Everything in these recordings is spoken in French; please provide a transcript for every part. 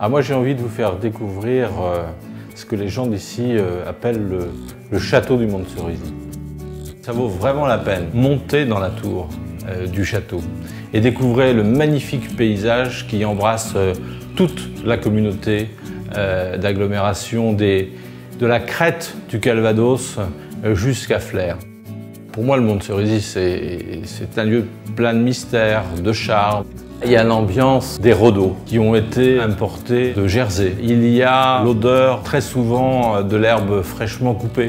Moi j'ai envie de vous faire découvrir ce que les gens d'ici appellent le château du Moncerisy. Ça vaut vraiment la peine. Montez dans la tour du château et découvrez le magnifique paysage qui embrasse toute la communauté d'agglomération de la crête du Calvados jusqu'à Flers. Pour moi, le Moncerisy, c'est un lieu plein de mystères, de charme. Il y a l'ambiance des rhodos qui ont été importés de Jersey. Il y a l'odeur très souvent de l'herbe fraîchement coupée.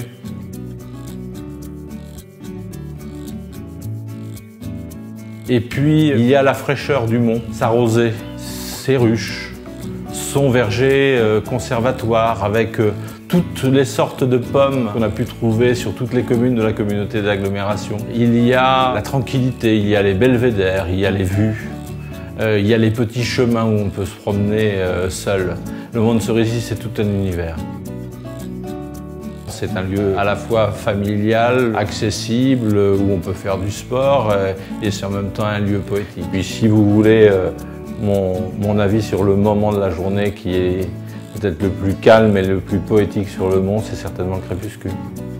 Et puis, il y a la fraîcheur du mont, sa rosée, ses ruches, son verger conservatoire avec toutes les sortes de pommes qu'on a pu trouver sur toutes les communes de la communauté d'agglomération. Il y a la tranquillité, il y a les belvédères, il y a les vues, il y a les petits chemins où on peut se promener seul. Le Moncerisy, c'est tout un univers. C'est un lieu à la fois familial, accessible, où on peut faire du sport et c'est en même temps un lieu poétique. Puis si vous voulez mon avis sur le moment de la journée qui est peut-être le plus calme et le plus poétique sur le mont, c'est certainement le crépuscule.